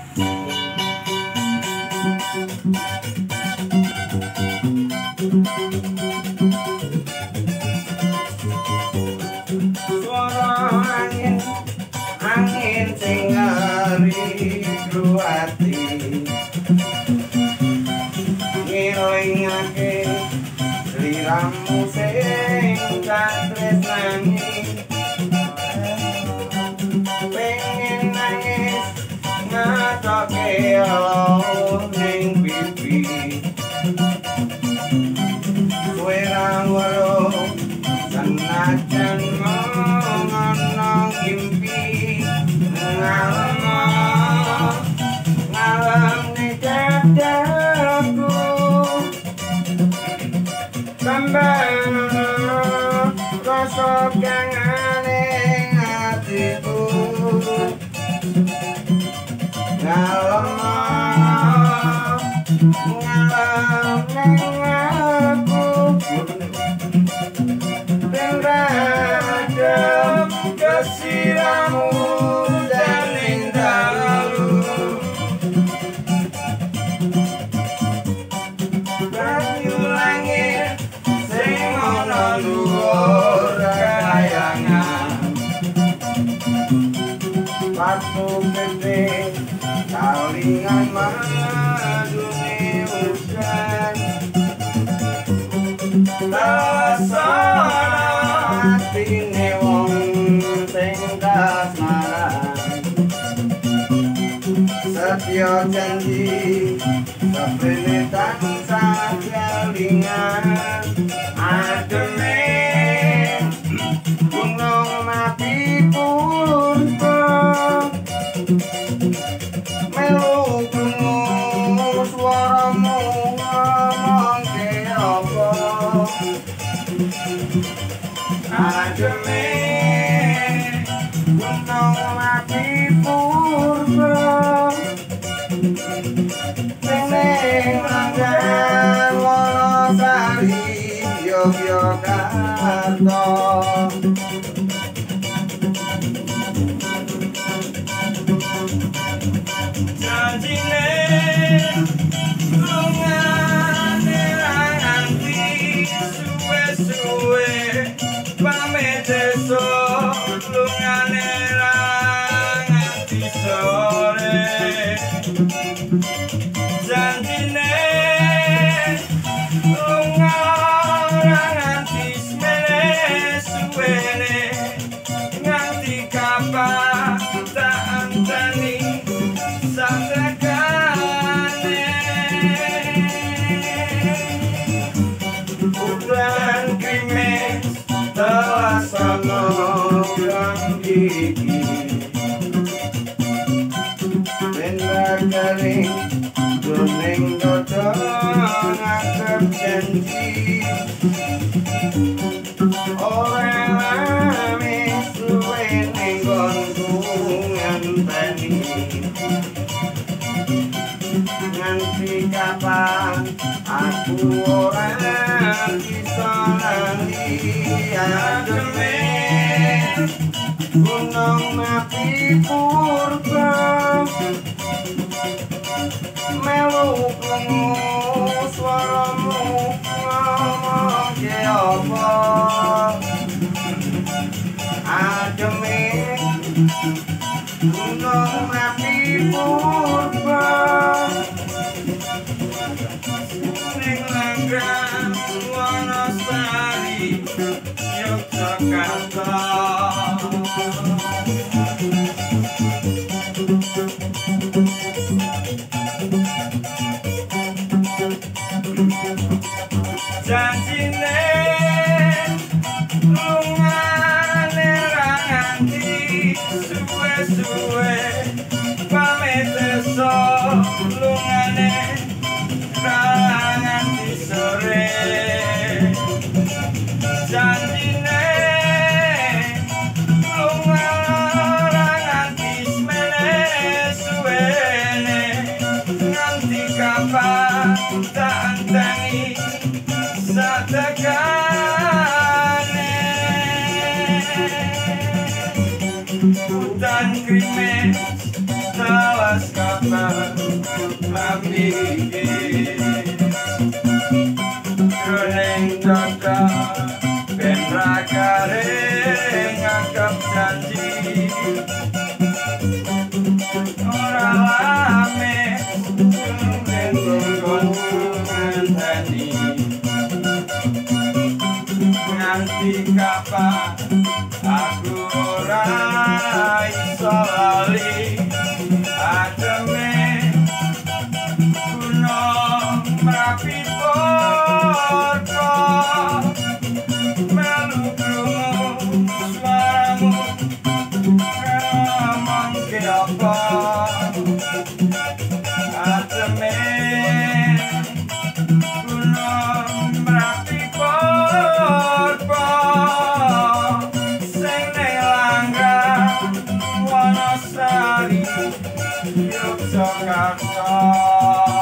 Suara angin sing ngeridu ati ngilingake sliramu sing tak tresnani pengen nangis ngatoke ning pipi suara weruh senajan ngono ngimpi ngalem ning dadaku tambah rasa kangane atiku ngalem ning aku Benradem kesiramu dan indalu banyu langit sing ana luhur kayangan batu gede kalingan madune hujan Rasana atine wong sing kasmaran Setya janji sepene tansah kelingan Ademe gunung mati purba Melu krungu swaramu ngomongke apa Ademe gunung mati purba sing ning Ranggan Wonosari Yogyakarta janjine lungane nganti suwe-suwe pamit esuk lungane nganti sore janjine lungane nganti semene suwene nganti kapan tak antani satekane udan krimis telah sama orang gigi benda garing kuning dodo nganggep janji orang lami suwe ning gonku ngenteni nganti kapan aku ora bisa lali ademe gunung mati purba melu krungu swaramu ngomongke apa ademe gunung mati purba ning Ranggan Wonosari Yogyakarta janjine lungane nganti suwe-suwe pamit esuk lungane nganti sore janjine mabiki jroning dada ben ra garing nganggep janji ora lame ben gon ngenteni nganti kapan aku ora iso lali ademe gunung Merapi Porto melu krungu suaramu ngomong ke apa ademe gunung Merapi Porto sing ning Langgar Wonosari Yogyakarta